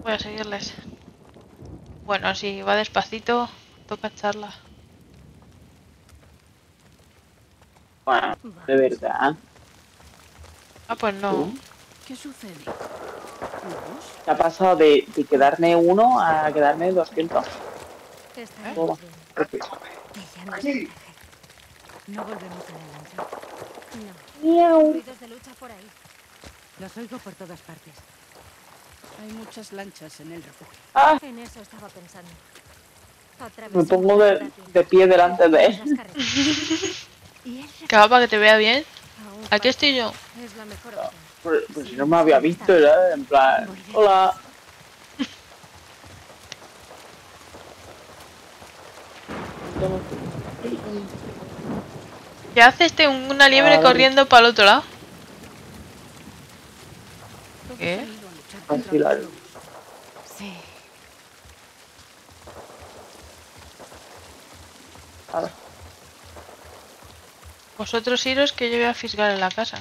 Voy a seguirles. Bueno, si va despacito, toca echarla. Bueno, de verdad. Ah, pues no. ¿Tú? ¿Qué sucede? ¿Lobos? ¿Te ha pasado de quedarme uno a quedarme 200? ¿Eh? Toma. Ella nos protege. No volvemos a la lancha. No. Miau. Ruidos de lucha por ahí. Los oigo por todas partes. Hay muchas lanchas en el refugio. Ah, En eso estaba pensando. me pongo de pie delante de él. Y es Que va para que te vea bien. aún Aquí falta. estoy yo. Es la mejor opción. Pues si no me había visto, era en plan, hola. ¿Qué hace una liebre A ver. corriendo para el otro lado? Todos ¿Qué? han ido a luchar contra Así la- los lobos. Sí. Ahora. Vosotros iros que yo voy a fisgar en la casa.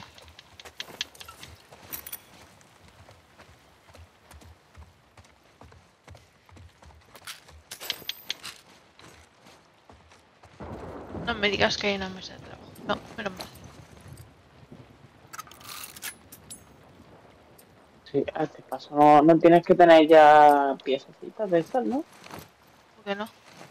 No me digas que hay una mesa de trabajo. No, menos mal. Sí, a este paso no tienes que tener ya piececitas de estas, ¿no? ¿Por qué no?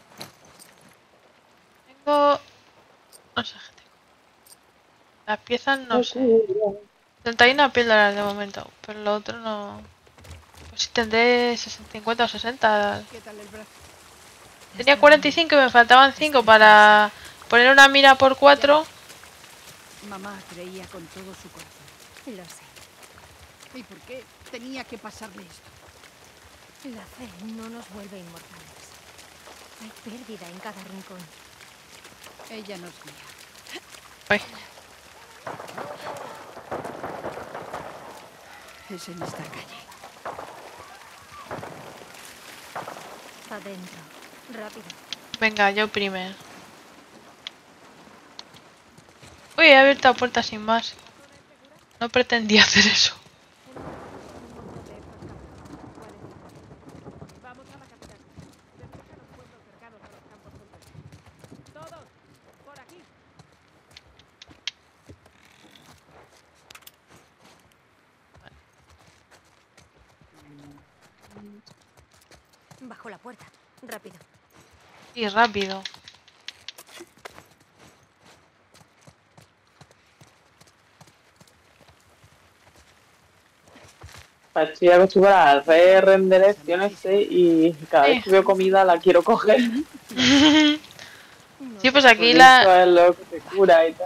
Tengo... No sé qué tengo. Las piezas no sé. 71 píldoras de momento. Pero lo otro no... Pues sí tendré 50 o 60. ¿Qué tal el brazo? Tenía 45 y me faltaban 5 para poner una mira por 4. Mamá creía con todo su corazón. Lo sé. ¿Y por qué tenía que pasarle esto? La fe no nos vuelve inmortales. Hay pérdida en cada rincón. Ella nos guía. Ay, Es en esta calle. Adentro. Rápido. venga, yo primero. Uy, he abierto la puerta sin más. No pretendía hacer eso. Vamos a la capital. Despeja los puestos cercanos a los campos fronterizos. Todos, por aquí. Bajo la puerta. Rápido. Y rápido. Estoy acostumbrada a hacer redirecciones y cada vez que veo comida la quiero coger. Sí, pues aquí Porque la... eso es lo que te cura y tal.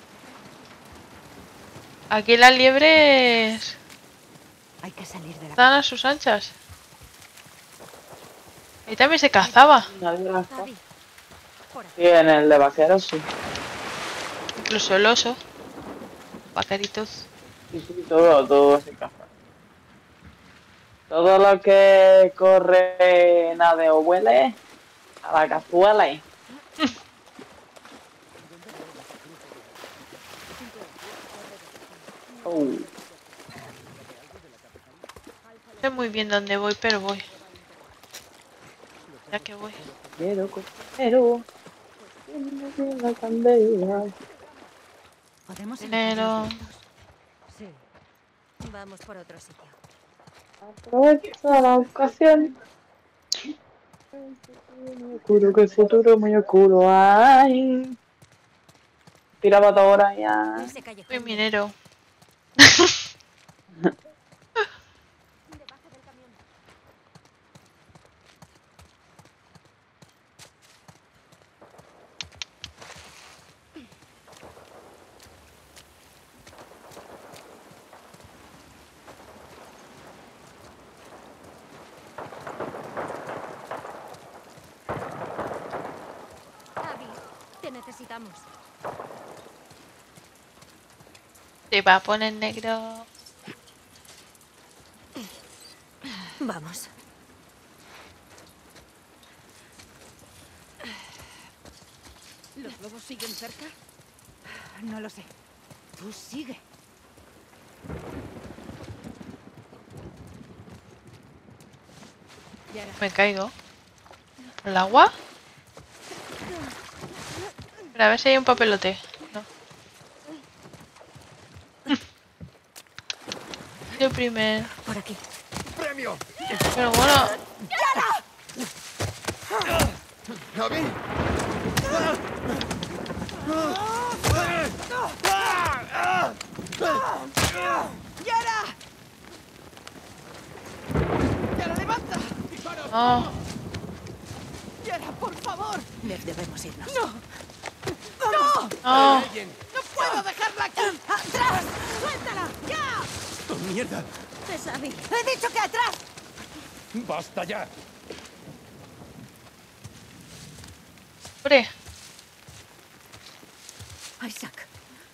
Aquí las liebres Hay que salir de la están a sus anchas. Ahí también se cazaba. Nadie las coge. Abby. Por aquí. Sí, en el de vaqueros sí. Incluso el oso. Vaqueritos. Sí, sí, todo se caza. Todo lo que corre, nade o huele, a la cazuela. Oh. No sé muy bien dónde voy, pero voy. Ya que voy. Quiero cocinero. Tiene la candela. ¿Podemos Dinero. Sí. Vamos por otro sitio. Aprovecha la ocasión. Muy oscuro, que el futuro muy oscuro. Ay. Tiraba toda hora ya. Ese callejón. Soy minero. Debajo del camión. Abby, te necesitamos. Se va a poner negro. Vamos. ¿Los lobos siguen cerca? No lo sé. Tú sigue. Me caigo. ¿Por el agua? Pero a ver si hay un papelote. No. Yo primero. Por aquí. ¡Premio! Pero bueno. ¡Abby! ¡Yara! ¡Yara, levanta! No. ¡Yara, por favor! Debemos irnos. ¡No! ¡No! No. ¡No puedo dejarla aquí! ¡Atrás! ¡Suéltala! ¡Ya! ¡Oh, mierda! Tesavi. ¡He dicho que atrás! ¡Basta ya! Hombre. Isaac.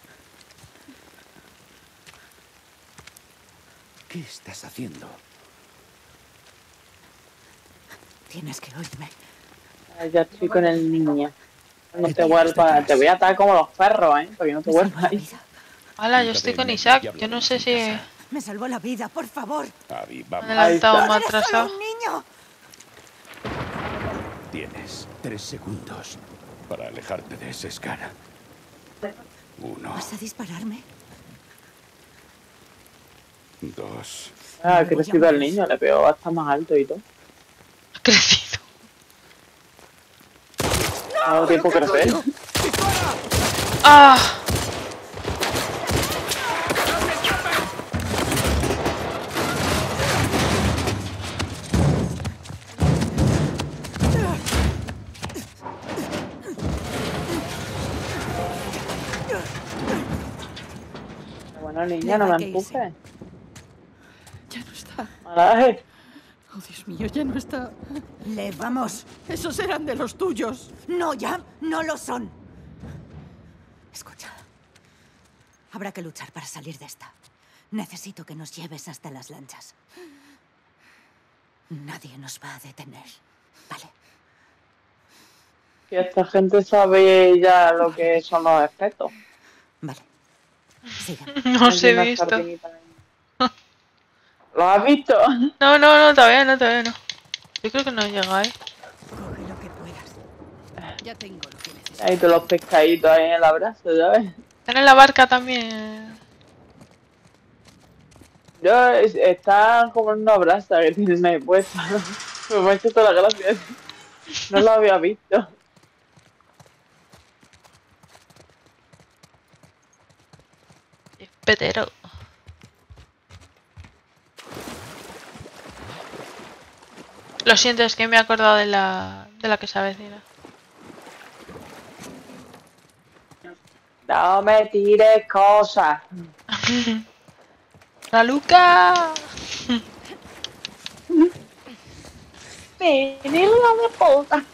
¿Qué estás haciendo? Tienes que oírme. Ay, ya estoy con el niño. No te vuelvas, te voy a atar como los perros, porque no te Me salvó vuelvas la ahí. vida. Hala, yo estoy con Isaac. Yo no sé si me Me salvó la vida, por favor. Abby, he vamos. adelantado o me he ¡Eres solo atrasado. un niño! Tienes 3 segundos para alejarte de ese escara. 1, ¿Vas a dispararme? 2. Ah, ha crecido el niño, le pegó hasta más alto y todo. Ha crecido. Ha dado tiempo a crecer. ¡Ah! Bueno, niña, no me Deja que irse. empujes. Ya no está. Malaje. Oh, Dios mío, ya no está. Le vamos. Esos eran de los tuyos. No, ya no lo son. Escucha. Habrá que luchar para salir de esta. Necesito que nos lleves hasta las lanchas. Nadie nos va a detener. ¿Vale? Que esta gente sabe ya lo que son los efectos. Vale. Sigan. No os he Una visto. sardinita ahí. ¿Lo has visto? No, no, no, todavía no, todavía no. Yo creo que no llega, ¿eh? Coge lo que puedas. Ya tengo lo que necesito. Ahí todos los pescaditos ahí en el abrazo, ¿sabes? Están en la barca también. Están como en una brasa que tienen ahí puesta. Me ha hecho toda la gracia. No lo había visto. Petero. Lo siento, es que me he acordado de la que se avecina. No me tires cosas. ¡Raluca! Venirla de puta.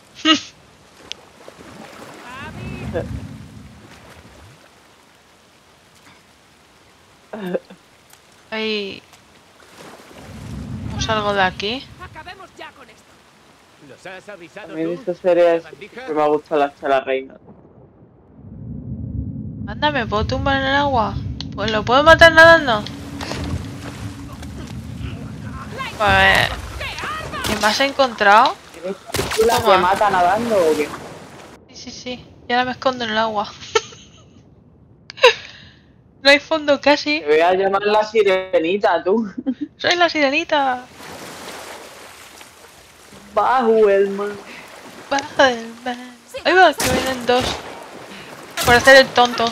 Ahí. ¿Cómo salgo de aquí? Acabemos ya con esto. ¿Los has A avisado mí de tú? estas series ¿La bandija? que me gusta la reina. Anda, ¿me puedo tumbar en el agua? Pues lo puedo matar nadando. Pues... ¿Qué me has encontrado? ¿Tú la que Toma. mata nadando o qué? Sí, sí, sí. Y ahora me escondo en el agua. No hay fondo casi. Te voy a llamar la sirenita, tú. Soy la sirenita. Bajo el mar. Bajo el mar. Ahí va, que vienen dos. Por hacer el tonto.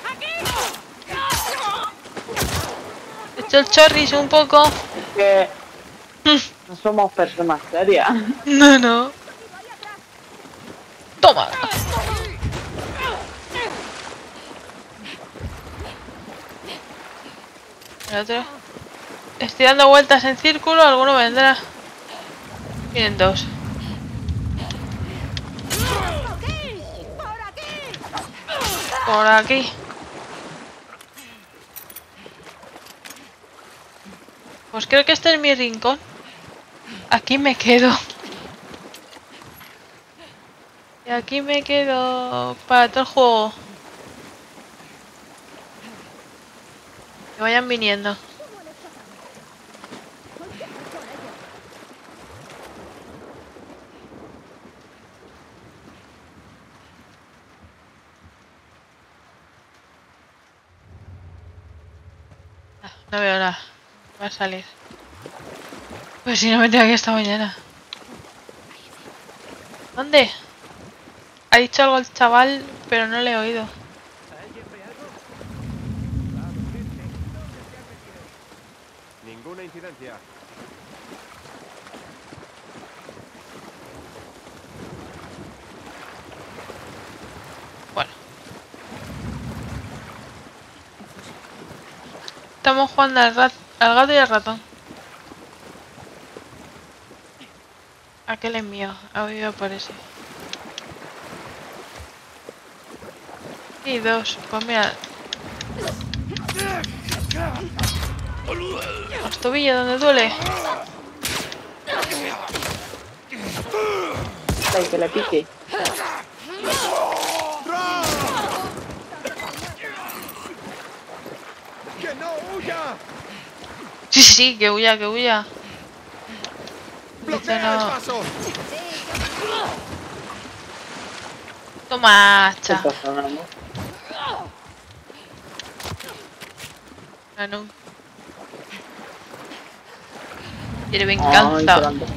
He hecho el chorris un poco. Que no somos personas serias. No, no. Toma. El otro. Estoy dando vueltas en círculo, alguno vendrá. Vienen dos. Por aquí. Pues creo que este es mi rincón. Aquí me quedo. Y aquí me quedo para todo el juego. Que vayan viniendo. No veo nada. Va a salir. Pues si no me tengo aquí esta mañana. ¿Dónde? Ha dicho algo el chaval, pero no le he oído. ¿Alguien ve algo? Vamos, gente. ¿Dónde se han metido? Ninguna incidencia. Bueno. Estamos jugando al gato y al ratón. Aquel es mío. Ha vivido por ese. Y dos. Pues mira. Los tobillos donde duele. Ay, que le pique. ¡Que no huya! Sí, sí, sí, que huya, que huya. ¡Bloquea el paso! Toma, ¿Qué hacha. está sonando? Ah, no. Quiere Ay, venganza. llorando.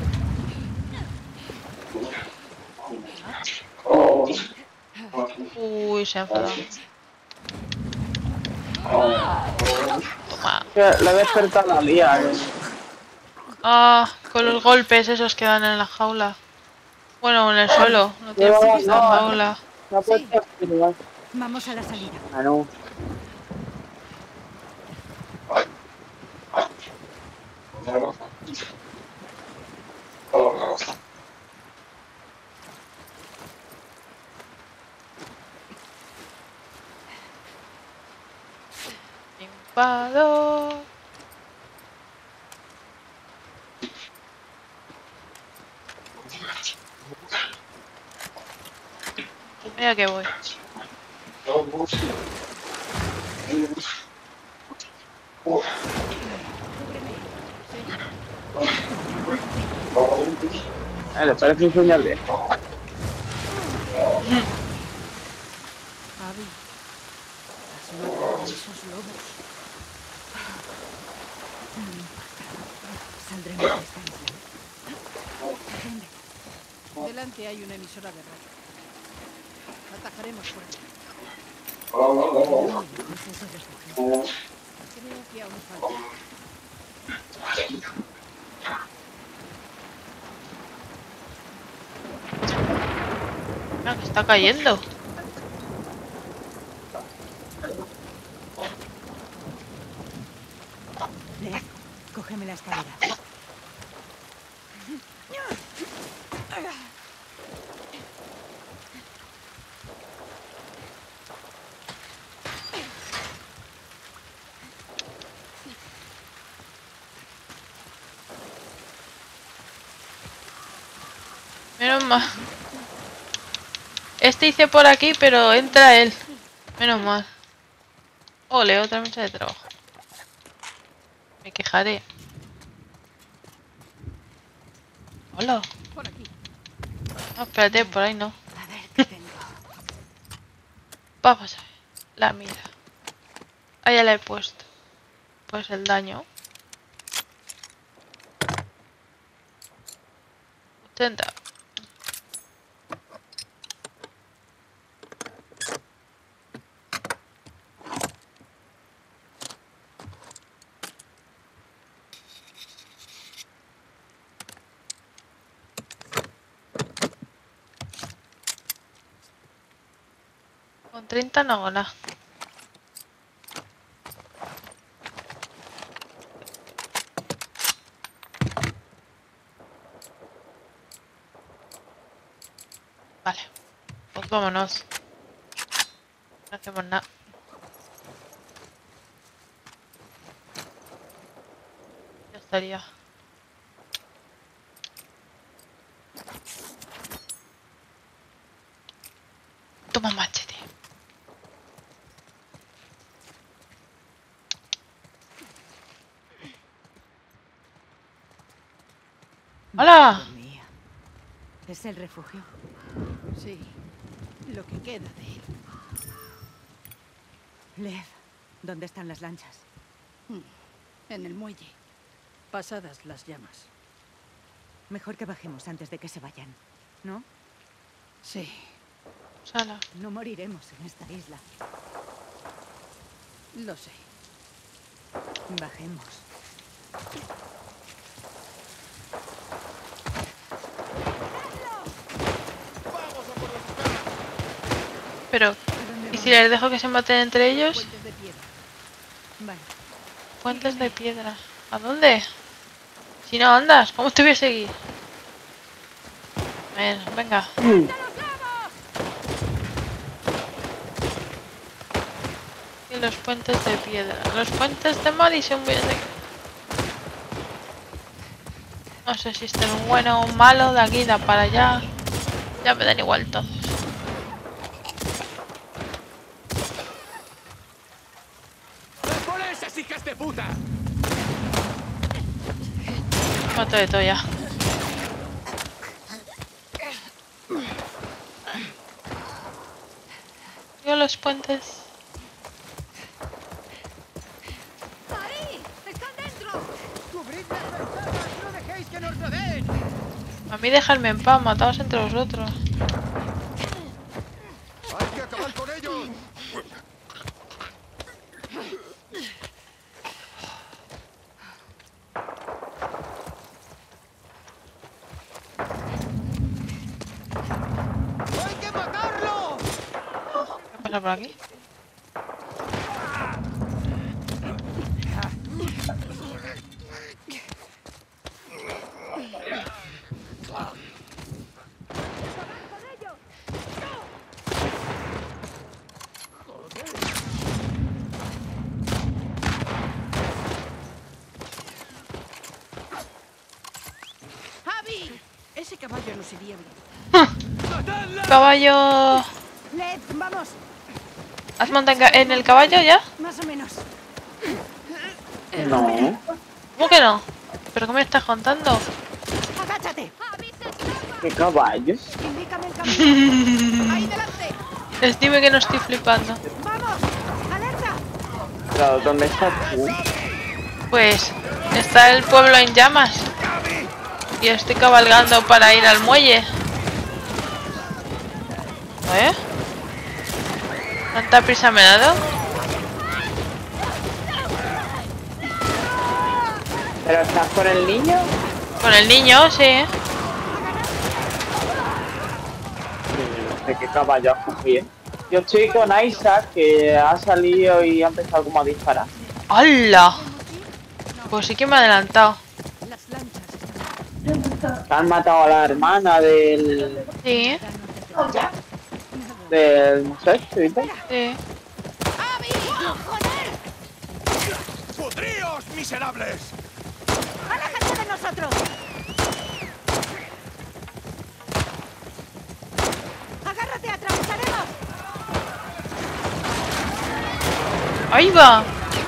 Uy, se ha enfadado. Toma. Que le he despertado la lía. Ah, con los golpes esos que dan en la jaula. Bueno, en el suelo. No tiene por qué estar en la jaula. Se ha puesto a firmar. Vamos a la salida. Ah, no. Enfado. Mira que voy. ¿Le parece un señal de? Abby, has matado a esos lobos. No me importa. Saldremos de esta isla. ¿Dónde? Delante hay una emisora de radio. Atajaremos por aquí. Muy lejos ese refugio. Creo que aún falta. Mira que está cayendo. Lev, cógeme la escalera. Menos mal. Este hice por aquí, pero entra él. Menos mal. Ole, otra mesa de trabajo. Me quejaré. Hola. Por aquí. No, espérate, por ahí no. A ver qué tengo. Vamos a ver. La mira. Ahí ya la he puesto. Pues el daño. 80. Con 30 no hago nada. Vale. Pues vámonos. No hacemos nada. Ya estaría. Toma machete. ¡Hola! Madre mía. ¿Es el refugio? Sí. Lo que queda de él. Lev, ¿dónde están las lanchas? En el muelle. Pasadas las llamas. Mejor que bajemos antes de que se vayan, ¿no? Sí. Sala. No moriremos en esta isla. Lo sé. Bajemos. Pero, ¿y si les dejo que se maten entre ellos? Puentes de piedra. Vale. Puentes de piedra. ¿A dónde? Si no andas, ¿cómo te voy a seguir? Venga. Y los puentes de piedra. Los puentes de Madison voy a seguir. No sé si este es bueno o malo, de aquí, de para allá. Ya me dan igual todos. ¡Por esas hijas de puta! Mato de todo ya. Yo los puentes. ¡Ahí! ¡Están dentro! ¡Cubrid las ventanas! ¡No dejéis que nos rodeen! A mí dejadme en paz, mataos entre vosotros. ¡Hay que acabar con ellos! ¡Hay que matarlo! ¿Qué pasa por aquí? ¡Javi! Ese caballo nos iría bien. Caballo. Led, vamos. ¿Has montado en el caballo ya? Más o menos. No. ¿Cómo que no? ¿Pero qué me estás contando? Agáchate. ¿Qué caballos? Indícame el camino. ¡Ahí delante! Les dime que no estoy flipando. ¡Vamos! ¡Alerta! Claro, ¿dónde estás tú? Pues está el pueblo en llamas. Y estoy cabalgando para ir al muelle. ¿Eh? ¿Tanta prisa me ha dado? ¿Pero estás con el niño? Con el niño, sí. No sé qué caballo has cogido. Yo estoy con Isaac, que ha salido y ha empezado como a disparar. ¡Hala! Pues sí que me ha adelantado. Las lanchas Han matado a la hermana del Sí, muchacho y tal. sí. ¡Pudríos, miserables! ¡Aléjate de nosotros! ¡Agárrate! ¡Atravesaremos! ¡Ahí va!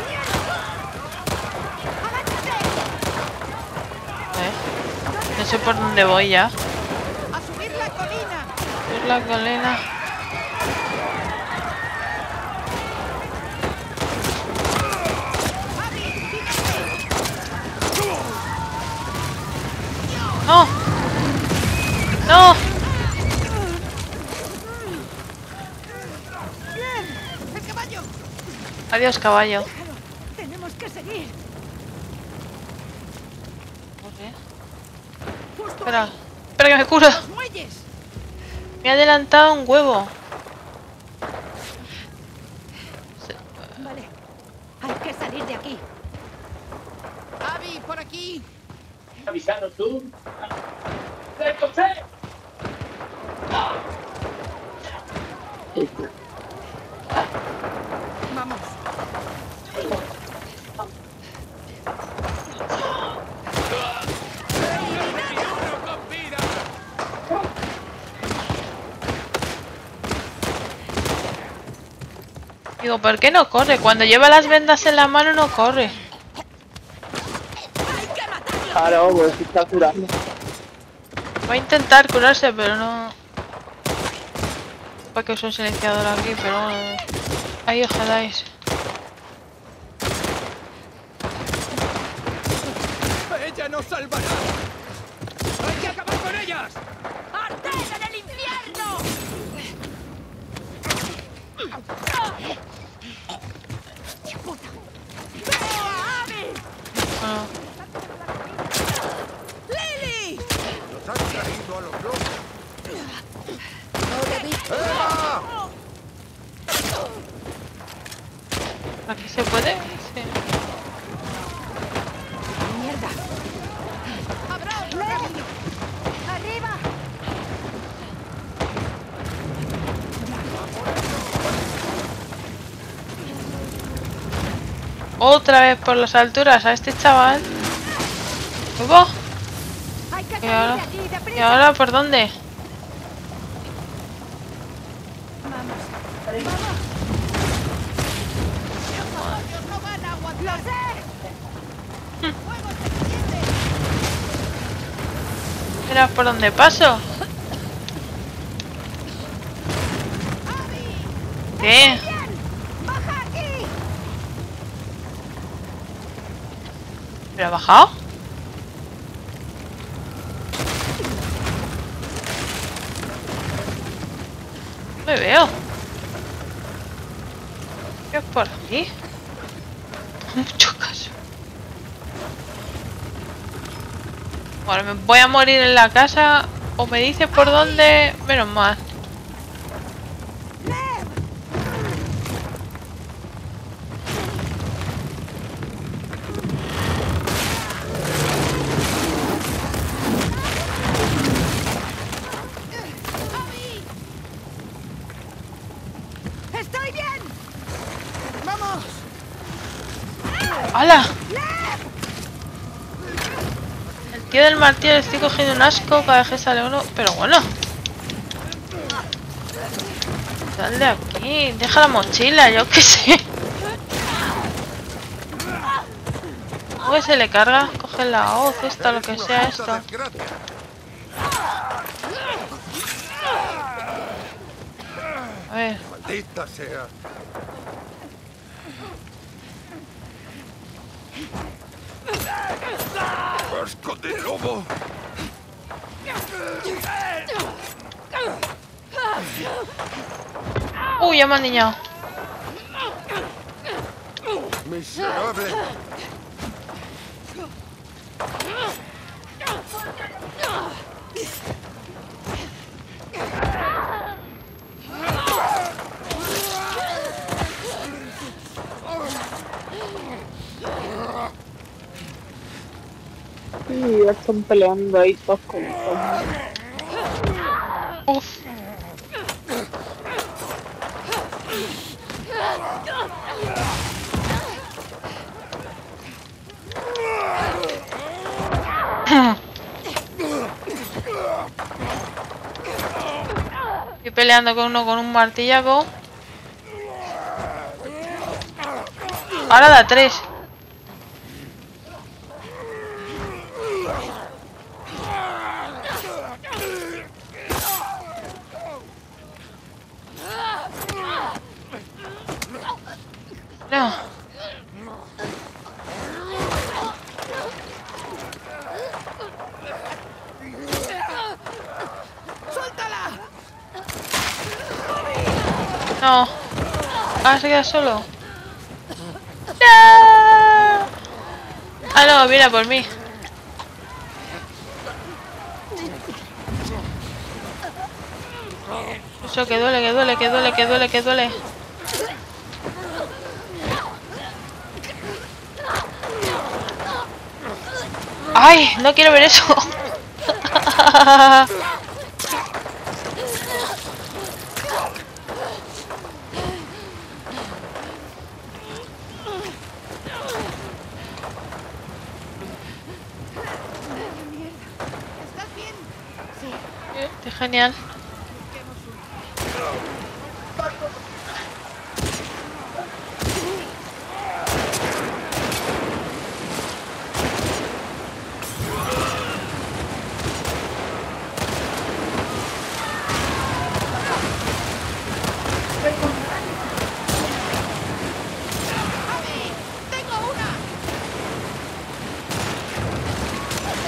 No sé por dónde voy ya. ¡A subir la colina! Es la colina. ¡No! ¡No! ¡El caballo! Adiós, caballo. Tenemos que seguir. ¡Justo Espera, ahí! espera que me cura. ¡Los muelles! Me ha adelantado un huevo. Vale. Hay que salir de aquí. ¡Abby, por aquí! Avisando tú. ¡Vamos! Digo, ¿por qué no corre? Cuando lleva las vendas en la mano no corre. Claro, pues si está curando. Va a intentar curarse, pero no... Para que uso un silenciador aquí, pero... Ahí os quedáis. nos salvará! ¡Hay que acabar con ellas! ¡Arden en el infierno! ¡Puta! ¡Veo a Abby! Bueno, ¡Lily! ¡Nos han traído a los lobos! ¡No debí! ¡Eva! ¿aquí se puede? Sí. ¡Mierda! ¡Abrón! ¡Rápido! ¡Arriba! Otra vez por las alturas a este chaval. ¿Hubo? ¡Hay que ¿Y salir ahora? de aquí! ¡Deprisa! ¿Y ahora por dónde? ¡Vamos! ¡Los no van a aguantar! ¡Lo sé! ¡Fuego se enciende! ¿Era por dónde paso? ¡Abby! ¿Qué? ¡Bien! ¡Baja aquí! ¿Pero ha bajado? No me veo. ¿Qué es por aquí? Mucho caso. Bueno, me voy a morir en la casa. O me dice por dónde. Menos mal. ¡Estoy bien! ¡Vamos! ¡Hala! El tío del martillo le estoy cogiendo un asco cada vez que sale uno. Pero bueno. Sal de aquí. Deja la mochila, yo qué sé. ¿Cómo que se le carga? Coge la hoz, esta, lo que sea esto. Desgracia. A ver. Maldita sea. ¡Asco de lobo! Uy, ya me han niñado. ¡Miserable! Y ya están peleando ahí todos con zombies. Uf. Estoy peleando con uno con un martillaco. Ahora da 3. No. ¡Suéltala! No. Ah, se queda solo. ¡No! Ah, no, viene por mí. Eso que duele, que duele, que duele, que duele, que duele. ¡Ay! No quiero ver eso. ¿Estás bien? Qué genial. ¡Abby! ¡Tengo una!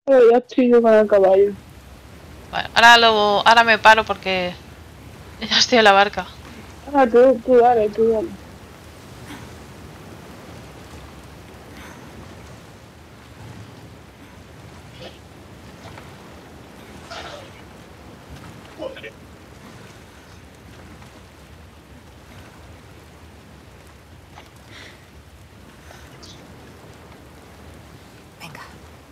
Pero ya estoy yo con el caballo. Vale, ahora me paro porque ya estoy en la barca. Ah, tú dale, tú dale. Venga.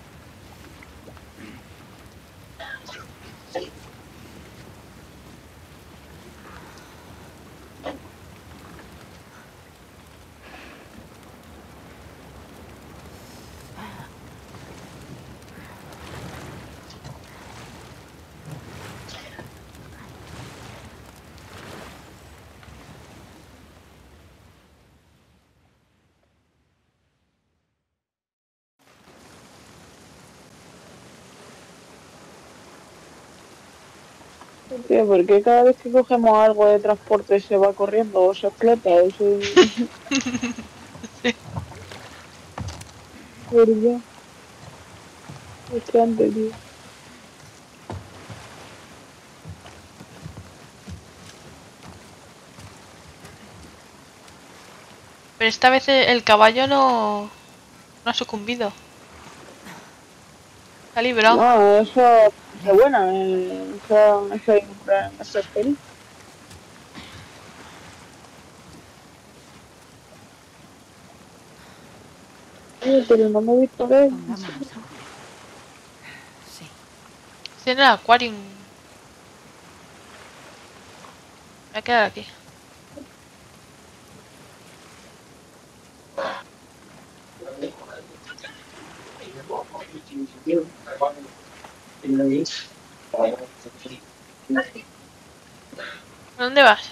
Tío, ¿por qué cada vez que cogemos algo de transporte se va corriendo o se explota o se... ¿Verdad? Frustrante, tío. Pero esta vez el caballo no ha sucumbido. Se ha librado. No, eso es buena, esa peli. Oye, pero no me he visto ver. Pongámonos a prueba. Sí. Tiene el acuario. Me voy a quedar aquí. ¿Dónde vas?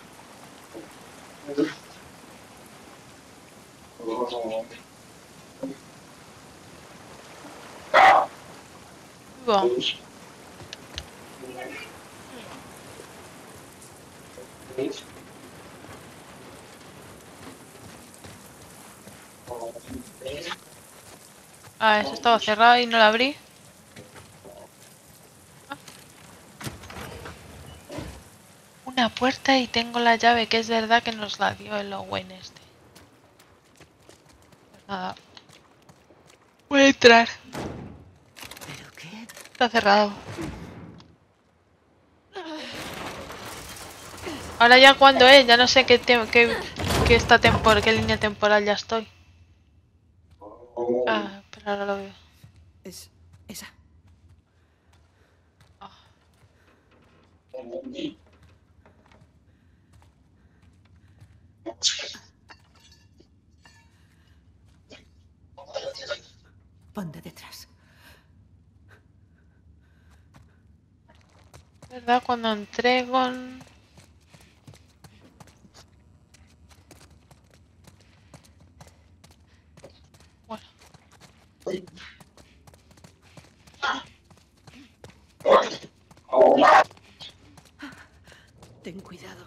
Vamos. Ah, eso estaba cerrado y no lo abrí. Ah. Una puerta y tengo la llave, que es verdad que nos la dio el Owen este. Pues nada. Voy a entrar. ¿Pero qué? Está cerrado. Ahora ya cuando es, ya no sé qué qué línea temporal ya estoy. Ah, pero ahora lo veo. Es esa. Ah. Ponte detrás. ¿Verdad? Cuando entré con... Bueno, Ten cuidado.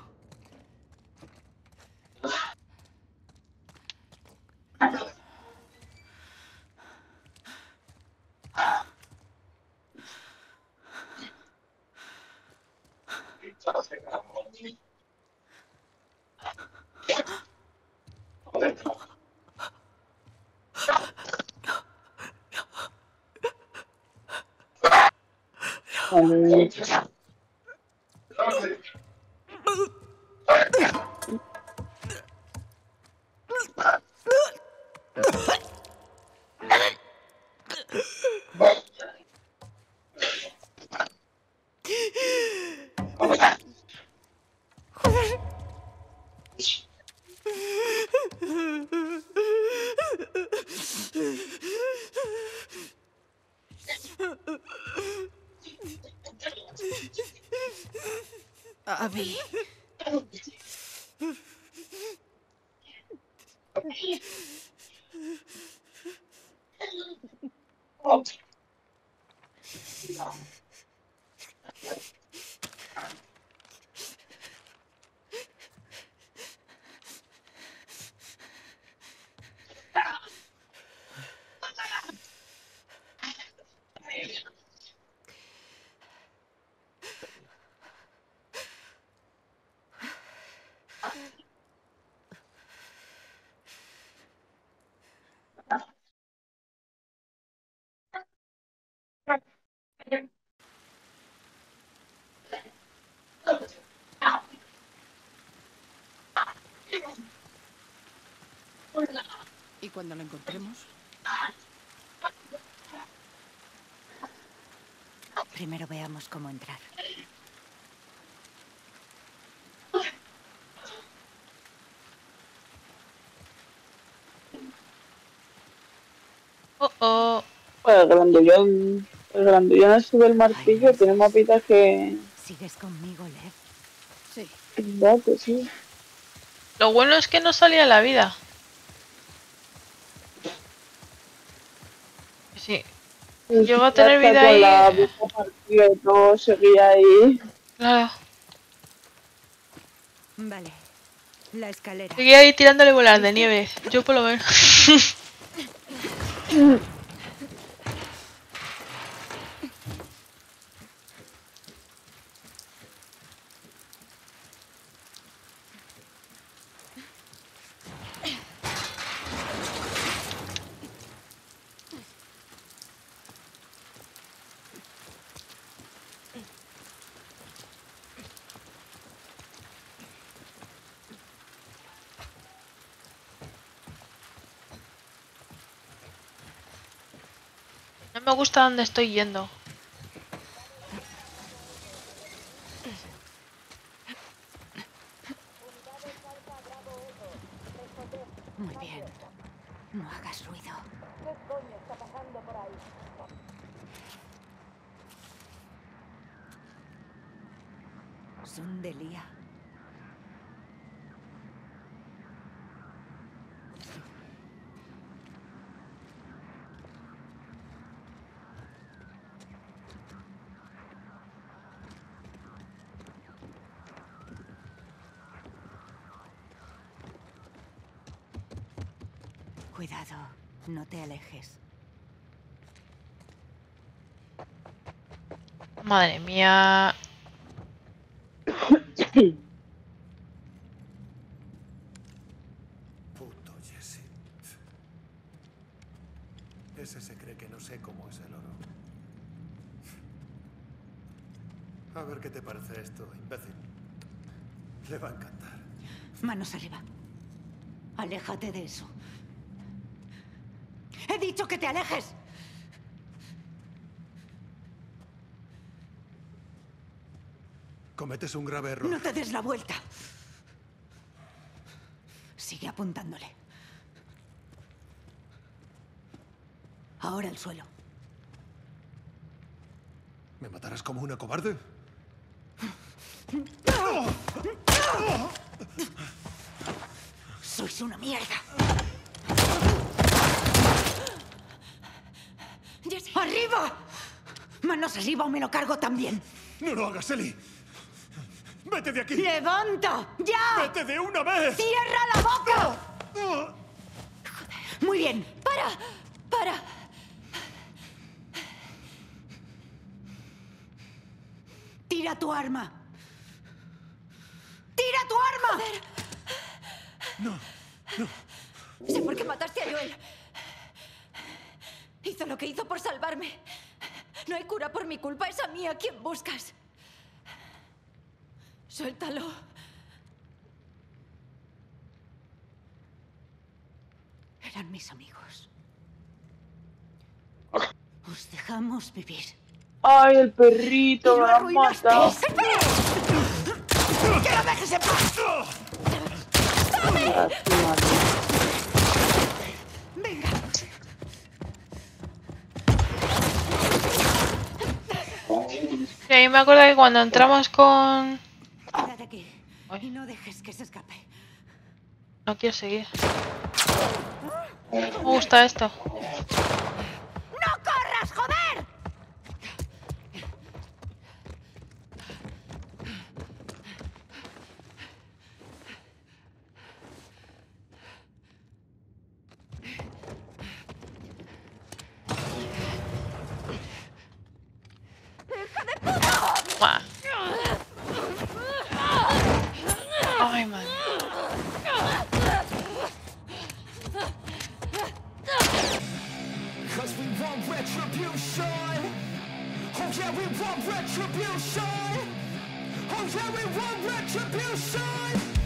Abby. cuando lo encontremos? Primero veamos cómo entrar. Oh, oh. Pues el grandullón sube el martillo, tiene más vida que... ¿Sigues conmigo, Lev? Sí. Ya, que sí. Lo bueno es que no salía la vida. Sí. Llegó a tener vida con ahí. la boca partida y todo seguía ahí. Claro. Vale. La escalera. Seguía ahí tirándole bolas de nieve. Yo por lo menos. No me gusta dónde estoy yendo. Muy bien. No hagas ruido. Son de Lía. Cuidado, no te alejes. Madre mía. Puto Jesse. Ese se cree que no sé cómo es el oro. A ver qué te parece esto, imbécil. Le va a encantar. Manos arriba. Aléjate de eso. ¡He dicho que te alejes! Cometes un grave error. No te des la vuelta. Sigue apuntándole. Ahora al suelo. ¿Me matarás como una cobarde? Sois una mierda. ¡Arriba! Manos arriba o me lo cargo también. ¡No lo hagas, Ellie! ¡Vete de aquí! ¡Levanta! ¡Ya! ¡Vete de una vez! ¡Cierra la boca! Muy bien. ¡Para! ¡Tira tu arma! ¡Tira tu arma! No. Sé por qué mataste a Joel. Hizo lo que hizo por salvarme. No hay cura por mi culpa. Es a mí a quien buscas. Suéltalo. Eran mis amigos. Os dejamos vivir. Ay, el perrito, me lo han matado. ¡Espera! ¡Que lo dejes en paz! Venga. Y ahí me acuerdo que cuando entramos con... Quédate aquí. Ay. Y no dejes que se escape. No quiero seguir. Me gusta esto. ¡No corras, joder! Buah. Ay, madre. Cause we want retribution. Oh yeah, we want retribution. Oh yeah, we want retribution.